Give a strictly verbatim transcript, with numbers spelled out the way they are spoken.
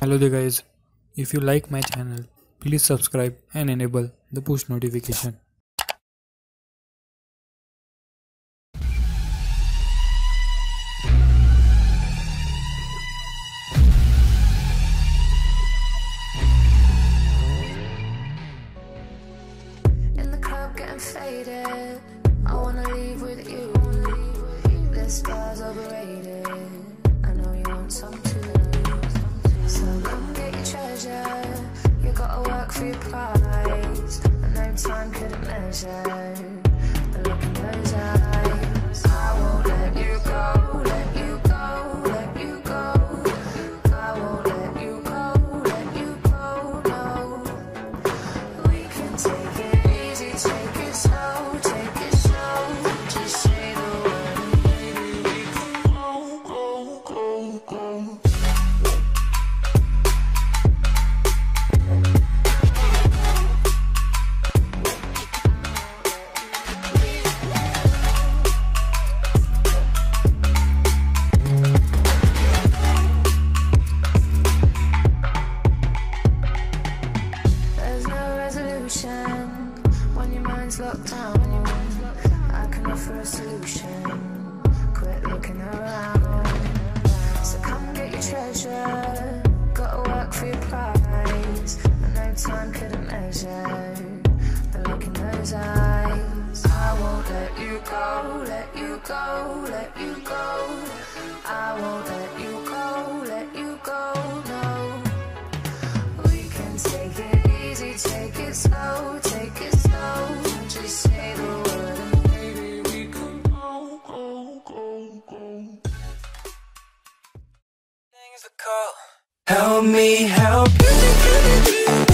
Hello there guys, if you like my channel, please subscribe and enable the push notification. In the club getting faded, I wanna leave with you. This bar's overrated, I know you want some too. So come get your treasure, you gotta work for your prize. And no time couldn't measure the look in those eyes. I won't let you go, let you go, let you go. I won't let you go, let you go, no. We can take it easy, take it slow, take it slow. Just say the word and baby we can go, go, go, go. There's no resolution when your mind's locked down. I can offer a solution. Quit looking around. So come get your treasure. Gotta work for your prize. And no time couldn't measure the look in those eyes. I won't let you go, let you go, let you go. I won't let you go, let you go, no. We can take it easy, take it slow, take it slow. Just say the word and baby we can go, go, go, go. Help me help you.